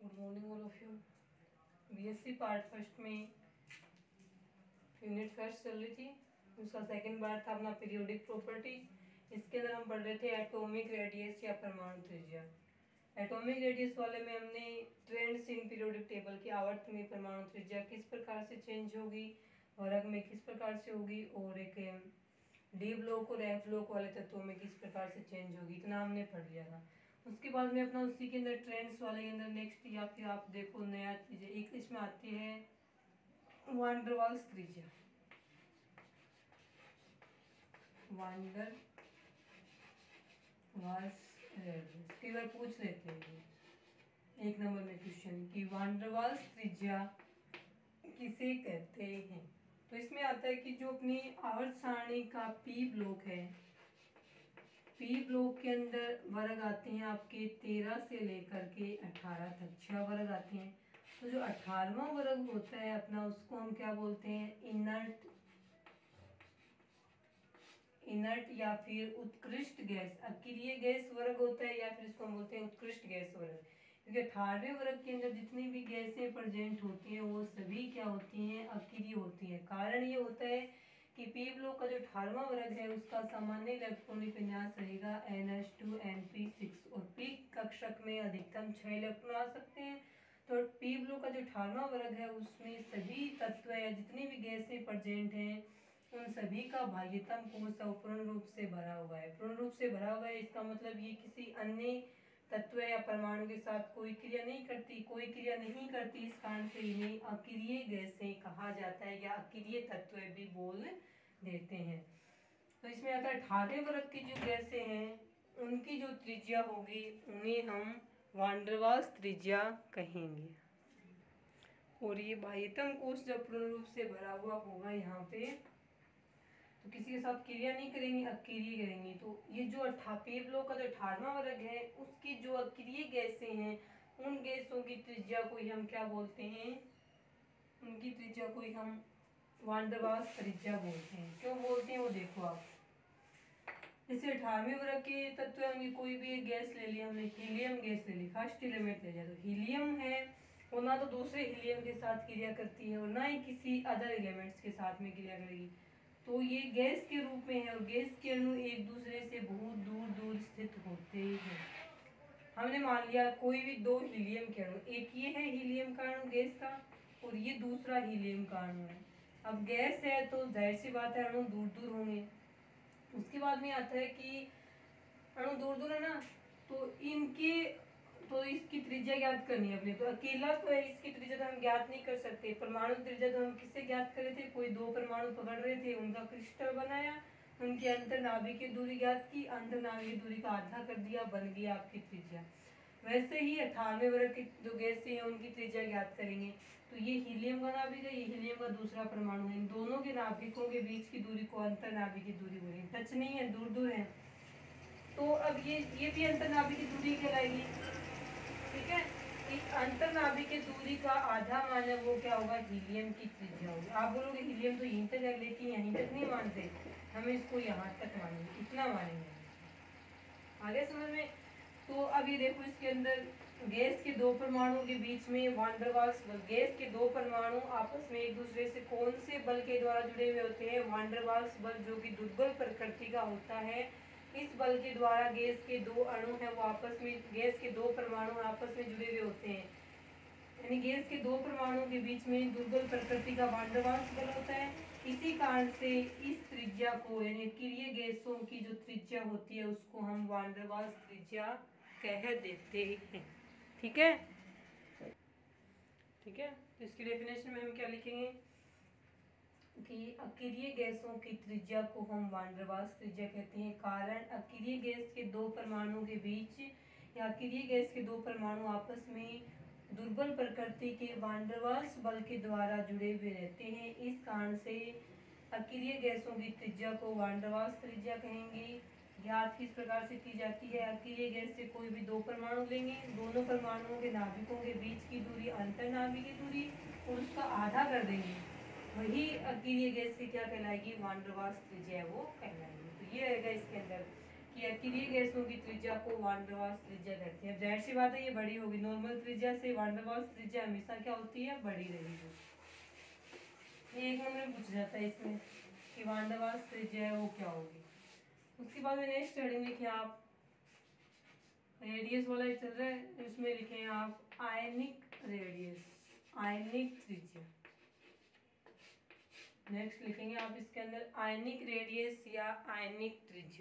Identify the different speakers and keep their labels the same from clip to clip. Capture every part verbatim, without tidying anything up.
Speaker 1: Good morning all of you. BSc part first में unit first चल रही थी, उसका सेकंड पार्ट था अपना पीरियोडिक प्रॉपर्टी। इसके अंदर हम पढ़ रहे थे एटॉमिक रेडियस या परमाणु त्रिज्या। एटॉमिक रेडियस वाले में हमने ट्रेंड्स इन पीरियोडिक टेबल की आवर्त में परमाणु त्रिज्या किस प्रकार से चेंज होगी, वर्ग में किस प्रकार से होगी, और एक डी ब्लॉक और एफ ब्लॉक वाले तत्वों में किस प्रकार से चेंज होगी, इतना हमने पढ़ लिया था। उसके बाद में अपना उसी के अंदर ट्रेंड्स वाले के अंदर नेक्स्ट या फिर आप देखो नया चीज एक इसमें आती है वान डर वाल्स त्रिज्या। वान डर वाल्स रेडियस कई बार पूछ लेते हैं एक नंबर में क्वेश्चन कि वान डर वाल्स त्रिज्या किसे कहते हैं। तो इसमें आता है कि जो अपनी आवर्त सारणी का पी ब्लॉक है, पी ब्लॉक के अंदर वर्ग आते हैं आपके तेरह से लेकर के अठारह तक, छह वर्ग आते हैं। तो जो अठारहवां वर्ग होता है अपना, उसको हम क्या बोलते हैं, इनर्ट इनर्ट या फिर उत्कृष्ट गैस, अक्रिय गैस वर्ग होता है, या फिर इसको हम बोलते हैं उत्कृष्ट गैस वर्ग। क्योंकि अठारहवें वर्ग के अंदर जितनी भी गैसें प्रेजेंट होती हैं वो सभी क्या होती हैं, अक्रिय होती हैं। कारण ये होता है कि पी ब्लॉक का जो अठारहवां वर्ग है उसका सामान्य इलेक्ट्रॉनिक विन्यास रहेगा N H two N P six, और पी कक्षक में अधिकतम छह इलेक्ट्रॉन आ सकते हैं। तो पी ब्लॉक का जो अठारहवां वर्ग है उसमें सभी तत्व या जितनी भी गैसें प्रेजेंट हैं उन सभी का भाग्यतम कोश पूर्ण रूप से भरा हुआ है। पूर्ण रूप से भरा हुआ है इसका मतलब ये किसी अन्य तत्व या परमाणु के साथ कोई क्रिया नहीं करती, कोई क्रिया नहीं करती, इस कारण से इन्हें अक्रिय गैसें कहा जाता है या अक्रिय तत्व भी बोल देते हैं। तो इसमें आता है अठारहवें वर्ग की जो गैसें हैं उनकी जो त्रिज्या होगी उन्हें हम वान डर वाल्स त्रिज्या कहेंगे। और ये बाह्यतम कोश जब पूर्ण रूप से भरा हुआ होगा यहाँ पे तो किसी के साथ क्रिया नहीं करेंगे, अक्रिय करेंगे। तो ये जो अठा पी ब्लॉक का जो अठारहवां वर्ग है उसकी जो अक्रिय गैसें हैं उन गैसों की त्रिज्या को ही हम क्या बोलते हैं, उनकी त्रिज्या को ही हम वान डर वाल्स त्रिज्या बोलते हैं। क्यों बोलते हैं वो देखो आप। जैसे अठारहवें वर्ग के तत्व हमने कोई भी एक गैस ले लिया, हमने हीलियम गैस ले ली, फर्स्ट एलिमेंट ले लिया। तो हीलियम है वो ना तो दूसरे हीलियम के साथ क्रिया करती है और ना ही किसी अदर एलिमेंट्स के साथ में क्रिया करेगी। तो ये गैस के रूप में है और गैस के अणु एक दूसरे से बहुत दूर दूर स्थित होते हैं। हमने मान लिया कोई भी दो हीलियम के अणु, एक ये है हीलियम का अणु गैस का और ये दूसरा हीलियम का अणु है। अब गैस है तो जाहिर सी बात है अणु दूर दूर होंगे। उसके बाद में आता है कि अणु दूर दूर है ना, तो इनके तो इसकी त्रिज्या ज्ञात करनी है अपने। तो अकेला तो है इसकी त्रिज्या तो हम ज्ञात नहीं कर सकते। परमाणु त्रिज्या तो हम किससे ज्ञात कर रहे थे, कोई दो परमाणु पकड़ रहे थे, उनका क्रिस्टल बनाया, उनकी अंतर्नाभिकीय दूरी ज्ञात की, अंतर्नाभिकीय दूरी का आधा कर दिया, बन गया आपकी त्रिज्या। वैसे ही अठारहवें वर्ग की जो गैसें हैं उनकी त्रिज्या ज्ञात करेंगे। तो ये हीलियम का नाभिक है, ये हीलियम का दूसरा परमाणु है, इन दोनों के नाभिकों के बीच की दूरी को अंतर्नाभिकीय दूरी बोलेंगे। टच नहीं है, दूर दूर है। तो अब ये ये भी अंतर्नाभिकीय दूरी कहलाएगी, ठीक है। इस अंतर्नाभिकीय दूरी का आधा मान है वो क्या होगा, हीलियम की त्रिज्या होगी। आप बोलोगे हीलियम तो यहीं तक है, लेकिन यहीं तक नहीं मानते, हम इसको यहाँ तक मानेंगे, इतना मानेंगे। आगे समझ में। तो अब ये देखो इसके अंदर गैस के दो परमाणु के बीच में वान डर वाल्स बल, गैस के दो परमाणु आपस में एक दूसरे से कौन से बल के द्वारा जुड़े हुए होते हैं, वान डर वाल्स बल, जो कि दुर्बल प्रकृति का होता है। इस बल के द्वारा गैस के दो अणु हैं वो आपस में, गैस के दो परमाणु आपस में जुड़े हुए होते हैं। यानी गैस के दो परमाणुओं के बीच में दुर्बल प्रकृति का वान डर वाल्स बल होता है। इसी कारण से इस त्रिज्या को, यानी अक्रिय गैसों की जो त्रिज्या होती है उसको हम वान डर वाल्स त्रिज्या कह देते हैं। ठीक है, ठीक है। तो इसकी डेफिनेशन में हम क्या लिखेंगे कि अक्रिय गैसों की त्रिज्या को हम वान डर वाल्स त्रिज्या कहते हैं। कारण अक्रिय गैस के दो परमाणुओं के बीच या अक्रिय गैस के दो परमाणु आपस में दुर्बल प्रकृति के वान डर वाल्स बल के द्वारा जुड़े हुए रहते हैं। इस कारण से अक्रिय गैसों की त्रिज्या को वान डर वाल्स त्रिज्या कहेंगे। ज्ञात किस प्रकार से की जाती है, अक्रिय गैस से कोई भी दो परमाणु लेंगे, दोनों परमाणुओं के नाभिकों के बीच की दूरी अंतर्नाभिकीय दूरी और उसका आधा कर देंगे, वही अक्रिय गैस से क्या कहलाएगी, वान डर वाल्स त्रिज्या वो कहलाएगी। तो ये रहेगा इसके अंदर कि अक्रिय गैसों की त्रिज्या को वान डेर वाल्स त्रिज्या कहते हैं। जाहिर सी बात है ये बड़ी होगी, नॉर्मल त्रिज्या से वान डेर वाल्स त्रिज्या हमेशा क्या होती है, बड़ी रहेगी। ये एक नंबर में पूछा जाता है इसमें कि वान डेर वाल्स त्रिज्या है वो क्या होगी। उसके बाद में नेक्स्ट हेडिंग लिखे आप, रेडियस वाला चल रहा है, इसमें लिखे आप आयनिक रेडियस, आयनिक त्रिज्या। नेक्स्ट लिखेंगे आप इसके अंदर आयनिक रेडियस या आयनिक त्रिज्या।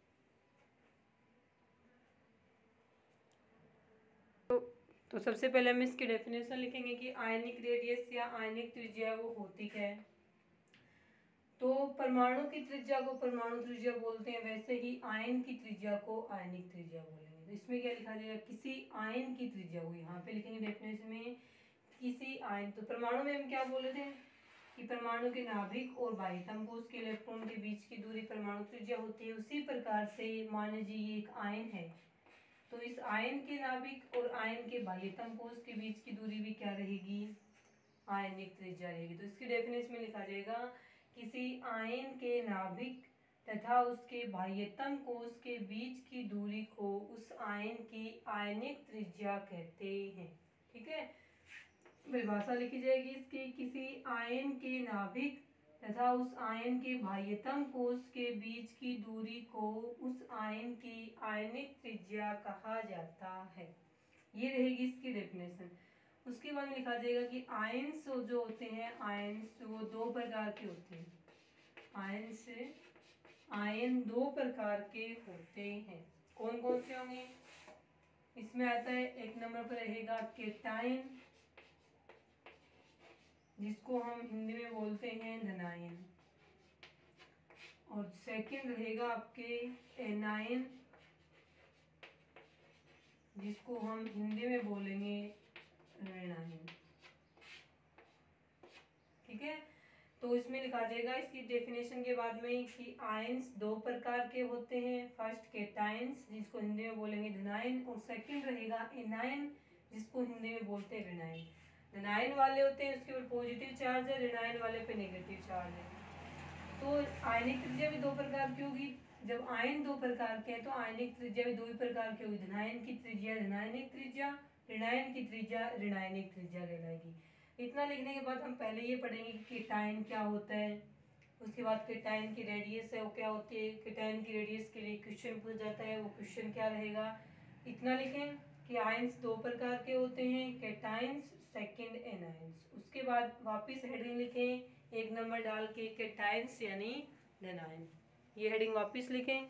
Speaker 1: तो, तो सबसे पहले हम इसकी डेफिनेशन लिखेंगे कि आयनिक रेडियस या आयनिक त्रिज्या वो होती क्या है। तो परमाणु की त्रिज्या को परमाणु त्रिज्या बोलते हैं, वैसे ही आयन की त्रिज्या को आयनिक त्रिज्या बोलेंगे। तो इसमें क्या लिखा जाएगा, किसी आयन की त्रिज्या को यहाँ पे लिखेंगे डेफिनेशन में किसी आयन। तो परमाणु में हम क्या बोल रहे थे कि परमाणु के नाभिक और बाह्यतम कोश के इलेक्ट्रॉन के बीच की दूरी परमाणु त्रिज्या होती है। उसी प्रकार से मान लीजिए ये एक आयन है, तो इस आयन के नाभिक और आयन के बाह्यतम कोश के बीच की दूरी भी क्या रहेगी, आयनिक त्रिज्या रहेगी। तो इसकी डेफिनेशन में लिखा जाएगा किसी आयन के नाभिक तथा उसके बाह्यतम कोश के बीच की दूरी को उस आयन की आयनिक त्रिज्या कहते हैं। ठीक है, परिभाषा लिखी जाएगी इसकी, किसी आयन के नाभिक तथा उस आयन के बाह्यतम कोश के बीच की दूरी को उस आयन की आयनिक त्रिज्या कहा जाता है। ये रहेगी इसकी डेफिनेशन। उसके बाद में लिखा जाएगा कि आयन्स जो होते हैं, आयन्स वो दो प्रकार के होते हैं। आयन्स आयन दो प्रकार के होते हैं। कौन कौन से होंगे, इसमें आता है एक नंबर पर रहेगा केटायन, जिसको हम हिंदी में बोलते हैं धनायन, और सेकंड रहेगा आपके एनायन, जिसको हम हिंदी में बोलेंगे ऋणायन। ठीक है, तो इसमें लिखा जाएगा इसकी डेफिनेशन के बाद में कि आयन्स दो प्रकार के होते हैं। फर्स्ट केटायन्स, जिसको हिंदी में बोलेंगे धनायन, और सेकंड रहेगा एनायन, जिसको हिंदी में बोलते हैं ऋणायन। धनायन वाले होते हैं उसके ऊपर पॉजिटिव चार्ज है, ऋणायन वाले पे नेगेटिव चार्ज है। तो आयनिक त्रिज्या भी दो प्रकार की होगी। जब आयन दो प्रकार के हैं तो आयनिक त्रिज्या भी दो ही प्रकार की होगी। धनायन की त्रिज्या धनायनिक त्रिज्या, ऋणायन की त्रिज्या ऋणायनिक त्रिज्या कहलाएगी। इतना लिखने के बाद हम पहले ये पढ़ेंगे कि केटायन क्या होता है, उसके बाद केटायन की रेडियस है वो क्या होती है। केटायन की रेडियस के लिए क्वेश्चन पूछा जाता है, वो क्वेश्चन क्या रहेगा। इतना लिखें कि आयन्स दो प्रकार के होते हैं, केटायन्स सेकंड एनायन्स। उसके बाद वापस हेडिंग लिखें एक नंबर डाल के केटायन्स यानी धनायन, ये हेडिंग वापस लिखें।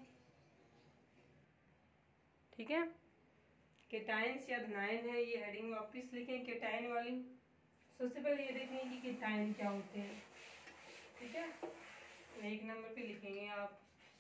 Speaker 1: ठीक है, केटायन्स या धनायन है, ये हेडिंग वापस लिखें केटायन वाली। सबसे पहले ये देखेंगे कि केटायन क्या होते हैं। ठीक है, एक नंबर पे लिखेंगे आप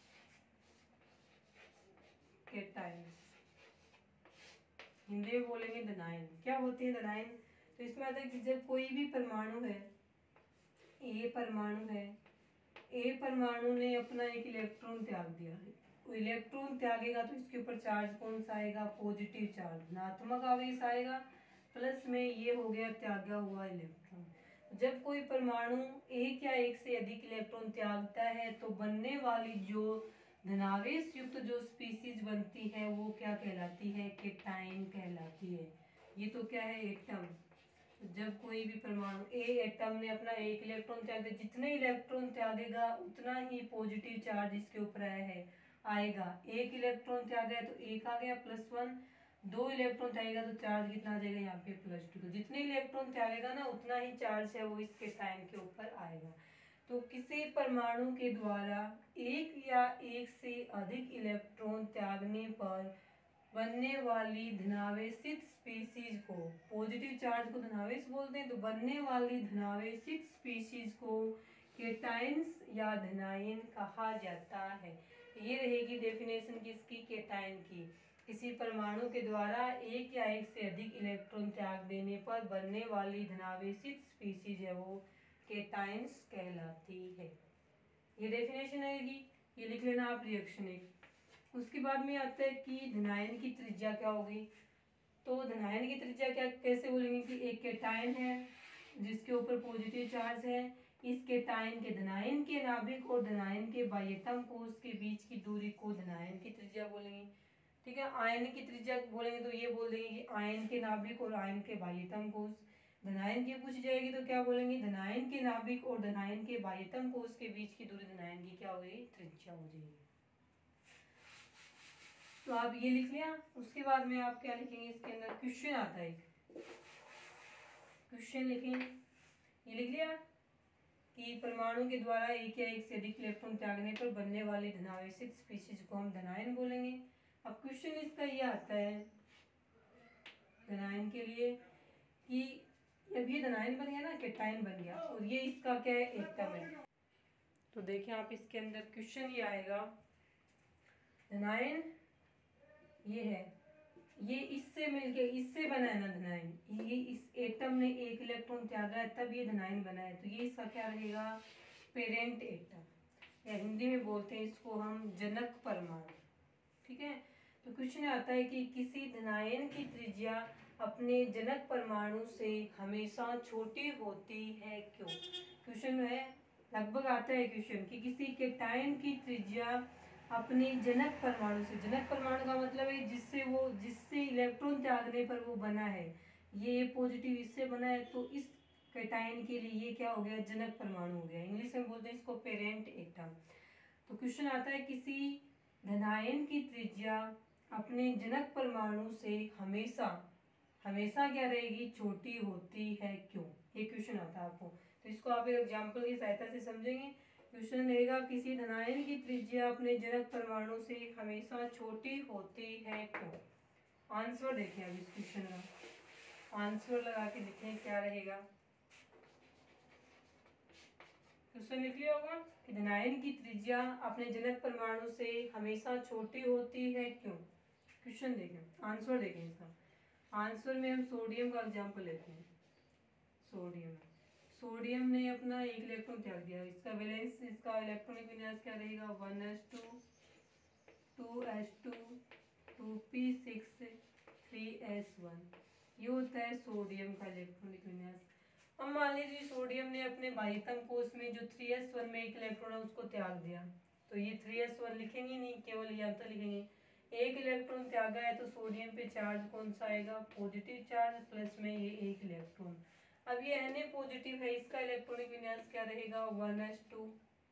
Speaker 1: केटायन्स, हिंदी में बोलेंगे धनायन। क्या होते हैं धनायन, तो इसमें आता है कि जब कोई भी परमाणु है, ए परमाणु है, ए परमाणु ने अपना एक इलेक्ट्रॉन त्याग दिया है। वो इलेक्ट्रॉन त्यागेगा तो इसके ऊपर चार्ज कौन सा आएगा, पॉजिटिव चार्ज, धनात्मक आवेश आएगा। प्लस में ये हो गया त्यागा हुआ इलेक्ट्रॉन। जब कोई परमाणु एक या एक से अधिक इलेक्ट्रॉन त्यागता है तो बनने वाली जो धनावेश युक्त जो स्पीसीज बनती है वो क्या कहलाती है, केटायन कहलाती है। ये तो क्या है, एटम। जब कोई भी परमाणु ए एटम ने अपना एक इलेक्ट्रॉन त्याग दिया, जितने इलेक्ट्रॉन त्यागेगा उतना ही पॉजिटिव चार्ज इसके ऊपर है आएगा। एक इलेक्ट्रॉन त्यागा है तो एक आ गया प्लस वन, दो इलेक्ट्रॉन त्यागेगा तो चार्ज कितना आ जाएगा यहाँ पे प्लस टू। तो जितने इलेक्ट्रॉन त्यागेगा ना उतना ही चार्ज है वो इस केटायन के ऊपर आएगा। तो किसी परमाणु के द्वारा एक या एक से अधिक इलेक्ट्रॉन त्यागने पर बनने वाली धनावेशित स्पीशीज को, पॉजिटिव चार्ज को धनावेश बोलते हैं, तो बनने वाली धनावेशित स्पीशीज को केटायन्स या धनायन कहा जाता है। ये रहेगी डेफिनेशन किसकी, केटायन की। किसी परमाणु के द्वारा एक या एक से अधिक इलेक्ट्रॉन त्याग देने पर बनने वाली धनावेशित स्पीशीज है वो केटायन्स कहलाती है। ये डेफिनेशन आएगी, ये लिख लेना आप रिएक्शन एक। उसके बाद में आता है कि धनायन की त्रिज्या क्या होगी। तो धनायन की त्रिज्या क्या कैसे बोलेंगे कि एक केटायन है जिसके ऊपर पॉजिटिव चार्ज है, इस केटायन के धनायन के नाभिक और धनायन के बाह्यतम कोष के बीच की दूरी को धनायन की त्रिज्या बोलेंगे। ठीक है, आयन की त्रिज्या बोलेंगे तो ये बोल देंगे कि आयन के नाभिक और आयन के बाह्यतम कोष। धनायन की पूछ जाएगी तो क्या बोलेंगे, धनायन के नाभिक और धनायन के बाह्यतम कोष के बीच की दूरी धनायन की क्या हो गई, त्रिज्या हो जाएगी। तो आप ये लिख लिया। उसके बाद में आप क्या लिखेंगे, इसके अंदर क्वेश्चन आता है, क्वेश्चन लिखेंगे। ये लिख लिया कि परमाणु के द्वारा एक या एक से अधिक इलेक्ट्रॉन त्यागने पर बनने वाले धनावेशित स्पीशीज को हम धनायन बोलेंगे। अब क्वेश्चन इसका ये आता है धनायन के लिए कि अब ये धनायन बन गया ना, केटायन बन गया, और ये इसका क्या है, एटम है। तो देखिए आप इसके अंदर क्वेश्चन ये आएगा, धनायन ये है, ये इससे मिलके इससे बना है ना धनायन, ये इस एटम ने एक इलेक्ट्रॉन त्यागा है तब ये धनायन बना है, तो ये इसका क्या रहेगा, पेरेंट एटम, या हिंदी में बोलते हैं इसको हम जनक परमाणु। ठीक है, तो क्वेश्चन आता है कि किसी धनायन की त्रिज्या अपने जनक परमाणु से हमेशा छोटी होती है क्यों। क्वेश्चन है, लगभग आता है क्वेश्चन कि किसी केटायन की त्रिज्या अपने जनक परमाणु से, जनक परमाणु का मतलब है जिससे वो जिससे इलेक्ट्रॉन त्यागने पर वो बना है, ये पॉजिटिव इससे बना है, तो इस केटायन के लिए ये क्या हो गया, जनक परमाणु हो गया। इंग्लिश में बोलते हैं इसको पेरेंट एटम। तो क्वेश्चन आता है किसी धनायन की त्रिज्या अपने जनक परमाणु से हमेशा हमेशा क्या रहेगी, छोटी होती है क्यों, ये क्वेश्चन आता है आपको। तो इसको आप एक एग्जाम्पल की सहायता से समझेंगे। क्वेश्चन रहेगा किसी धनायन की त्रिज्या अपने जनक परमाणु से हमेशा छोटी होती है क्यों। आंसर देखें अब इस क्वेश्चन का, आंसर लगा के देखें क्या रहेगा। क्वेश्चन लिख लिया होगा कि धनायन की त्रिज्या अपने जनक परमाणु से हमेशा छोटी होती है क्यों। क्वेश्चन देखें, आंसर देखें इसका। आंसर में हम सोडियम का एग्जाम्पल लेते हैं। सोडियम सोडियम ने अपना एक इलेक्ट्रॉन त्याग दिया, इसका वैलेंस इसका इलेक्ट्रॉनिक विन्यास क्या रहेगा, one S two, two S two, two P six, three S one, ये होता है सोडियम का इलेक्ट्रॉनिक विन्यास। अब मान लीजिए सोडियम ने अपने बाह्यतम कोष में जो थ्री एस वन में एक इलेक्ट्रॉन है उसको त्याग दिया, तो ये थ्री एस वन लिखेंगे नहीं, केवल ये अंतर लिखेंगे। एक इलेक्ट्रॉन त्यागा है तो सोडियम पे चार्ज कौन सा आएगा, पॉजिटिव चार्ज, प्लस में ये एक इलेक्ट्रॉन। अब ये Na पॉजिटिव है, इसका इलेक्ट्रॉनिक विन्यास क्या रहेगा, one S two,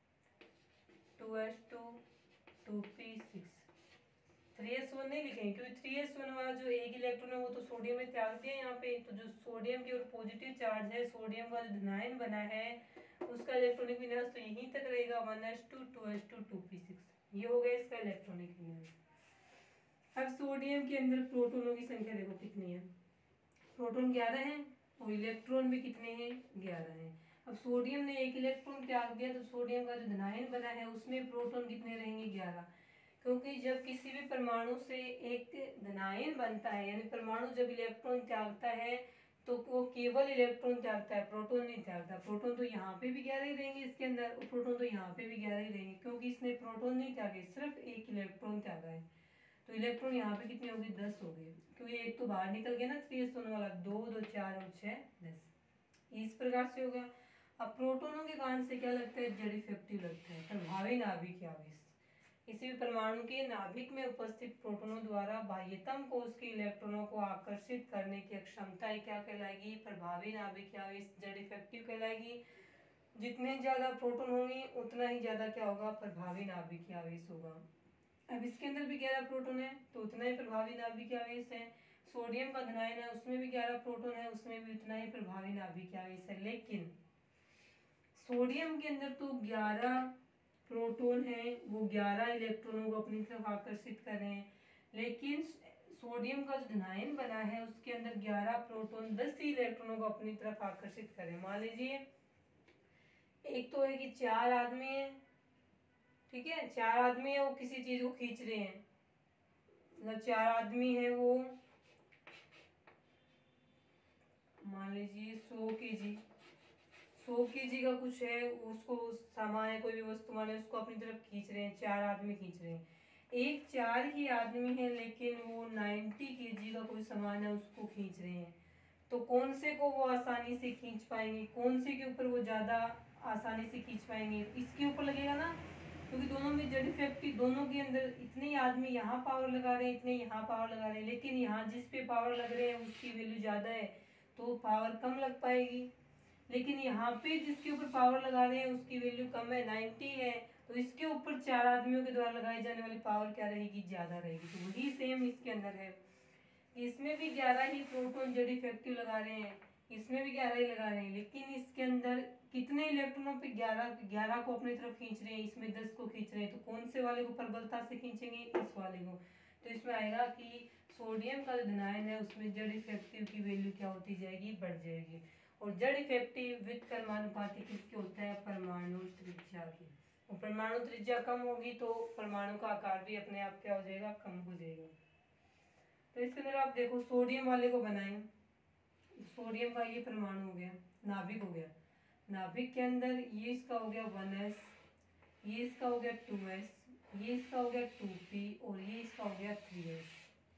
Speaker 1: two S two, two P six, three S one नहीं लिखेंगे क्योंकि थ्री एस वन वाला जो एक इलेक्ट्रॉन है वो तो सोडियम में त्याग दिया यहाँ पे, तो जो सोडियम की ओर पॉजिटिव चार्ज है, सोडियम का जो धनायन बना है उसका इलेक्ट्रॉनिक विन्यास तो यहीं तक रहेगा, one S two, two S two, two P six, ये हो गया इसका इलेक्ट्रॉनिक विन्यास। अब सोडियम के अंदर प्रोटोनों की संख्या देखो कितनी है, प्रोटॉन ग्यारह है और इलेक्ट्रॉन भी कितने हैं, ग्यारह हैं। अब सोडियम ने एक इलेक्ट्रॉन त्याग दिया तो सोडियम का जो धनायन बना है उसमें प्रोटॉन कितने रहेंगे, ग्यारह, क्योंकि जब किसी भी परमाणु से एक धनायन बनता है, यानी परमाणु जब इलेक्ट्रॉन त्यागता है तो वो केवल इलेक्ट्रॉन त्यागता है, प्रोटॉन नहीं त्यागता। प्रोटॉन तो यहाँ पे भी ग्यारह ही रहेंगे इसके अंदर, और प्रोटॉन तो यहाँ पे भी ग्यारह ही रहेंगे, क्योंकि इसने प्रोटॉन नहीं त्यागे, सिर्फ एक इलेक्ट्रॉन त्यागा है। तो इलेक्ट्रॉन यहाँ पे कितने हो गए, दस हो गए, क्योंकि एक तो बाहर निकल गया ना थ्री एस वन वाला, दो दो चार और छः दस, इस प्रकार से होगा। अब प्रोटोनों के कारण से क्या लगता है, जड़ इफेक्टिव लगता है, प्रभावी नाभिक आवेश। किसी भी परमाणु के नाभिक में उपस्थित प्रोटोनों द्वारा बाह्यतम कोष के इलेक्ट्रॉनों को आकर्षित करने की क्षमता क्या कहलाएगी, प्रभावी नाभिक आवेश, जड़ इफेक्टिव कहलाएगी। जितने ज्यादा प्रोटोन होंगे उतना ही ज्यादा क्या होगा, प्रभावी नाभिक आवेश होगा। अब इसके अंदर भी ग्यारह प्रोटॉन है तो उतना ही प्रभावी नाभिक आवेश है। सोडियम का धनायन है उसमें भी ग्यारह प्रोटॉन है, उसमें भी उतना ही प्रभावी नाभिक आवेश है। लेकिन सोडियम के अंदर तो ग्यारह प्रोटॉन है, वो ग्यारह इलेक्ट्रॉनों को अपनी तरफ आकर्षित कर रहे हैं, लेकिन सोडियम का जो धनायन बना है उसके अंदर ग्यारह प्रोटॉन दस ही इलेक्ट्रॉनों को अपनी तरफ आकर्षित कर रहे हैं। मान लीजिए एक तो है कि चार आदमी है, ठीक है, चार आदमी है वो किसी चीज को खींच रहे हैं, मतलब चार आदमी है वो मान लीजिए सौ के जी सौ के जी का कुछ है, उसको सामान है, कोई भी वस्तु मान उसको अपनी तरफ खींच रहे हैं, चार आदमी खींच रहे हैं। एक चार ही आदमी है लेकिन वो नाइन्टी के जी का कोई सामान है उसको खींच रहे हैं, तो कौन से को वो आसानी से खींच पाएंगे, कौन से के ऊपर वो ज्यादा आसानी से खींच पाएंगे। इसके ऊपर लगेगा ना, क्योंकि दोनों में जेड इफेक्टिव, दोनों के अंदर इतने ही आदमी यहाँ पावर लगा रहे हैं, इतने यहाँ पावर लगा रहे हैं, लेकिन यहाँ जिस पे पावर लग रहे हैं उसकी वैल्यू ज़्यादा है तो पावर कम लग पाएगी। लेकिन यहाँ पे जिसके ऊपर पावर लगा रहे हैं उसकी वैल्यू कम है, नाइन्टी है, तो इसके ऊपर चार आदमियों के द्वारा लगाई जाने वाली पावर क्या रहेगी, ज़्यादा रहेगी। तो वही सेम इसके अंदर है, इसमें भी ग्यारह ही प्रोटॉन जेड इफेक्टिव लगा रहे हैं, इसमें भी ग्यारह ही लगा रहे हैं, लेकिन इसके अंदर कितने इलेक्ट्रॉनों पे ग्यारह ग्यारह को अपनी तरफ खींच रहे हैं, इसमें दस को खींच रहे हैं, तो कौन से वाले को प्रबलता से खींचेंगे, इस वाले को। तो इसमें आएगा कि सोडियम का जो धनायन है उसमें जेड इफेक्टिव की वैल्यू क्या होती जाएगी, बढ़ जाएगी। और जेड इफेक्टिव विद परमाणुपाती किसके होता है, परमाणु त्रिज्या की। और परमाणु त्रिज्या कम होगी तो परमाणु का आकार भी अपने आप क्या हो जाएगा, कम हो जाएगा। तो इसके अंदर आप देखो सोडियम वाले को बनाएं, सोडियम का ये परमाणु हो गया, नाभिक हो गया, नाभिक के अंदर ये इसका हो गया वन एस, ये इसका हो गया टू एस, ये इसका हो गया टू पी और ये इसका हो गया three S.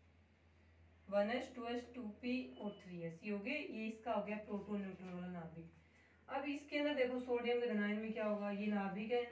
Speaker 1: One S, two S, two P और थ्री एस ये हो गए, ये इसका हो गया प्रोटॉन न्यूट्रॉन वाला नाभिक। अब इसके अंदर देखो सोडियम के धनायन में क्या होगा, ये नाभिक है,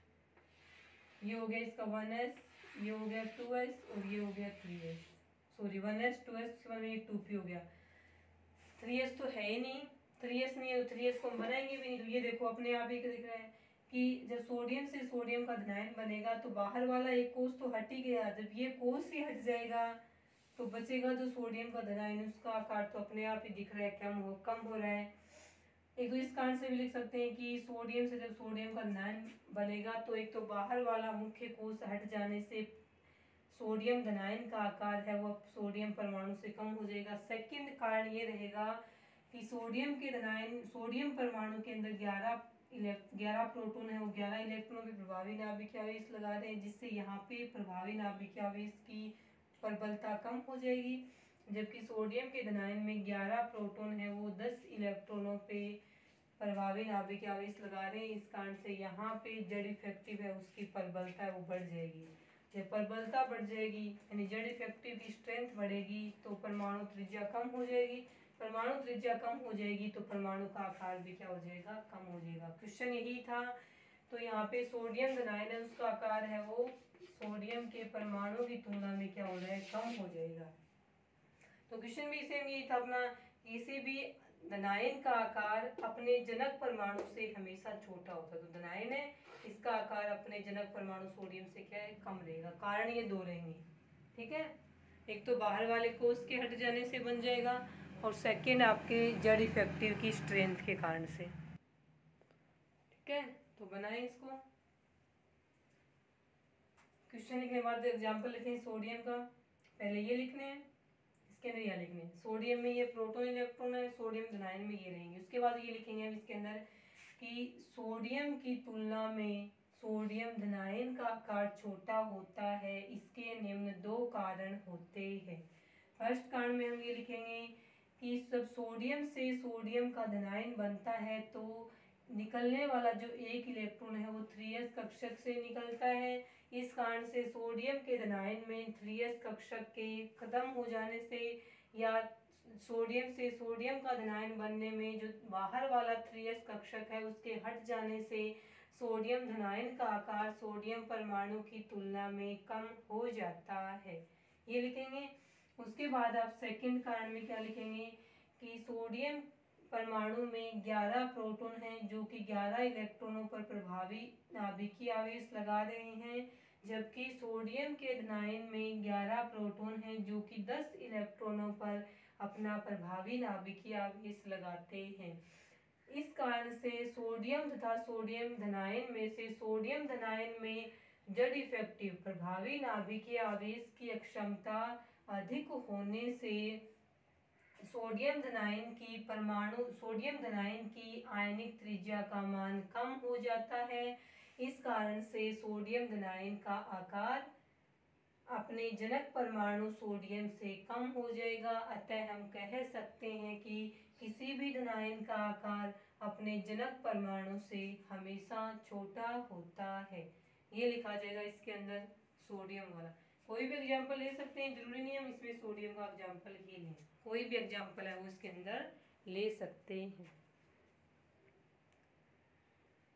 Speaker 1: ये हो गया इसका वन एस, ये हो गया टू एस और ये हो गया three S, sorry one S two S में टू पी हो गया, थ्री एस तो है ही नहीं, थ्री एस नहीं है तो थ्री एस को हम बनाएंगे भी नहीं। तो ये देखो अपने आप ही दिख रहा है कि जब सोडियम से सोडियम का धनायन बनेगा तो बाहर वाला एक कोष तो हट ही गया, जब ये कोष ही हट जाएगा तो बचेगा जो सोडियम का धनायन, उसका आकार तो अपने आप ही दिख रहा है कम हो कम हो रहा है। एक तो इस कारण से भी लिख सकते हैं कि सोडियम से जब सोडियम का धनायन बनेगा तो एक तो बाहर वाला मुख्य कोष हट जाने से सोडियम धनायन का आकार है वो सोडियम परमाणु से कम हो जाएगा। सेकंड कारण ये रहेगा कि सोडियम के धनायन सोडियम परमाणु के अंदर ग्यारह ग्यारह प्रोटॉन है, वो ग्यारह इलेक्ट्रॉनों पे प्रभावी नाभिकीय आवेश लगा रहे हैं, जिससे यहाँ पे प्रभावी नाभिकीय आवेश की प्रबलता कम हो जाएगी। जबकि सोडियम के धनायन में ग्यारह प्रोटॉन है, वो दस इलेक्ट्रॉनों पे प्रभावी नाभिकीय आवेश लगा रहे हैं, इस कारण से यहाँ पे जेड इफेक्टिव है उसकी प्रबलता वो बढ़ जाएगी। जब प्रबलता बढ़ जाएगी यानी जेड इफेक्टिव की स्ट्रेंथ बढ़ेगी तो परमाणु त्रिज्या कम हो जाएगी, परमाणु त्रिज्या कम हो जाएगी तो परमाणु का आकार भी क्या हो जाएगा, कम हो जाएगा। क्वेश्चन यही था। तो यहाँ पे सोडियम धनायन है उसका आकार है वो सोडियम के परमाणु की तुलना में क्या हो रहा है, कम हो जाएगा। तो क्वेश्चन भी सेम यही था अपना, किसी भी धनायन का आकार अपने जनक परमाणु से हमेशा छोटा होता है। तो धनायन है इसका आकार अपने जनक परमाणु सोडियम से क्या है, कम रहेगा। कारण ये दो रहेंगे, ठीक है, एक तो बाहर वाले कोष के हट जाने से बन जाएगा और सेकंड आपके जेड इफेक्टिव की स्ट्रेंथ के कारण से, ठीक है। तो बनाएं इसको। क्वेश्चन लिखने के बाद एग्जाम्पल लिखें सोडियम का, पहले ये लिखने हैं, इसके अंदर यह लिखने हैं सोडियम में ये प्रोटॉन इलेक्ट्रॉन है, सोडियम धनायन में ये रहेंगे। उसके बाद ये लिखेंगे हम इसके अंदर कि सोडियम की तुलना में सोडियम धनायन का आकार छोटा होता है, इसके निम्न दो कारण होते हैं। फर्स्ट कारण में हम ये लिखेंगे कि जब सोडियम से सोडियम का धनायन बनता है तो निकलने वाला जो एक इलेक्ट्रॉन है वो थ्री एस कक्षक से निकलता है। इस कारण से सोडियम के धनायन में थ्री एस कक्षक के खत्म हो जाने से या सोडियम से सोडियम का धनायन बनने में जो बाहर वाला थ्री एस कक्षक है उसके हट जाने से सोडियम धनायन का आकार सोडियम परमाणु की तुलना में कम हो जाता है, ये लिखेंगे। उसके बाद आप सेकंड कारण में क्या लिखेंगे कि सोडियम परमाणु में ग्यारह प्रोटॉन हैं जो कि ग्यारह इलेक्ट्रॉनों पर प्रभावी नाभिकीय आवेश लगा रहे हैं, जबकि सोडियम के धनायन में ग्यारह प्रोटॉन हैं जो कि दस इलेक्ट्रॉनों पर अपना प्रभावी नाभिकीय आवेश लगाते हैं। इस कारण से सोडियम तथा सोडियम धनायन में से सोडियम धनायन में जेड इफेक्टिव प्रभावी नाभिकीय आवेश की क्षमता अधिक होने से सोडियम धनायन की परमाणु सोडियम धनायन की आयनिक त्रिज्या का मान कम हो जाता है। इस कारण से सोडियम धनायन का आकार अपने जनक परमाणु सोडियम से कम हो जाएगा। अतः हम कह सकते हैं कि किसी भी धनायन का आकार अपने जनक परमाणु से हमेशा छोटा होता है, ये लिखा जाएगा इसके अंदर सोडियम वाला। कोई भी एग्जाम्पल ले सकते हैं, जरूरी नहीं हम इसमें सोडियम का एग्जाम्पल ही लें, कोई भी एग्जाम्पल है वो इसके अंदर ले सकते हैं।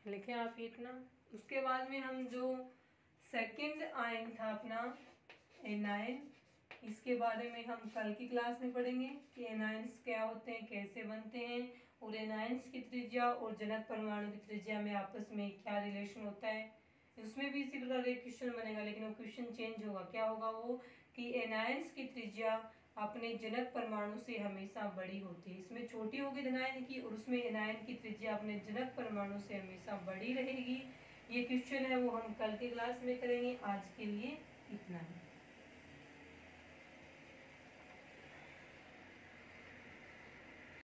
Speaker 1: लिखे आप इतना। उसके बाद में हम जो सेकंड आयन था अपना एनायन, इसके बारे में हम कल की क्लास में पढ़ेंगे कि एनायंस क्या होते हैं, कैसे बनते हैं, और एनायंस की त्रिज्या और जनक परमाणु की त्रिज्या में आपस में क्या रिलेशन होता है। उसमें भी इसी प्रकार एक क्वेश्चन बनेगा, लेकिन वो क्वेश्चन चेंज होगा। क्या होगा वो कि एनायंस की त्रिज्या अपने जनक परमाणु से हमेशा बड़ी होती है। इसमें छोटी होगी धनायन की और उसमें एनायन की त्रिज्या अपने जनक परमाणु से हमेशा बड़ी रहेगी। ये क्वेश्चन है वो हम कल की क्लास में करेंगे। आज के लिए इतना ही।